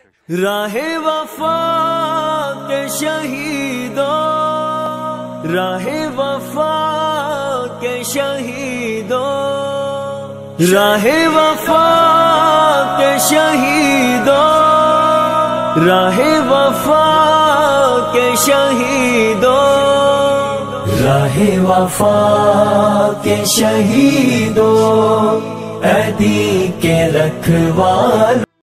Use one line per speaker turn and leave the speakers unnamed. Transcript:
राहे वफा के शहीदों, राहे वफा के शहीदों, राहे वफा के शहीदों, राहे वफा के शहीदों, राहे वफा के शहीदों, ऐ दी के रखवालों।